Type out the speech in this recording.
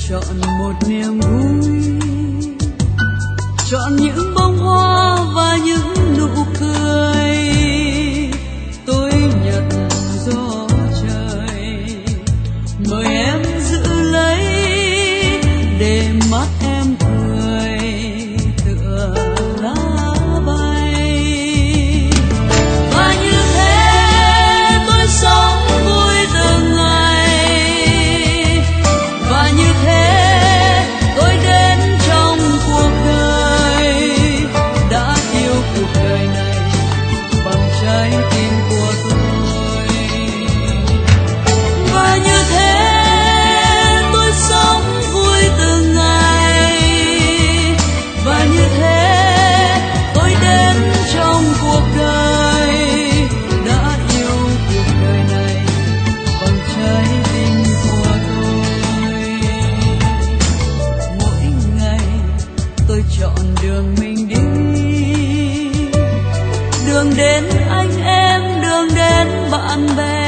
chọn một niềm vui, chọn những bông hoa và những nụ cười. Tôi nhận gió trời, mời em giữ lấy để mắt em cười tựa lá bay. Và như thế tôi sống vui từng ngày, và như thế tôi đến trong cuộc đời, đã yêu cuộc đời này bằng trái tim của tôi. Và như thế tôi sống vui từng ngày, và như thế tôi đến trong cuộc đời, đã yêu cuộc đời này bằng trái tim của tôi. Mỗi ngày tôi chọn đường mình đi, đường đến anh em, đường đến bạn bè.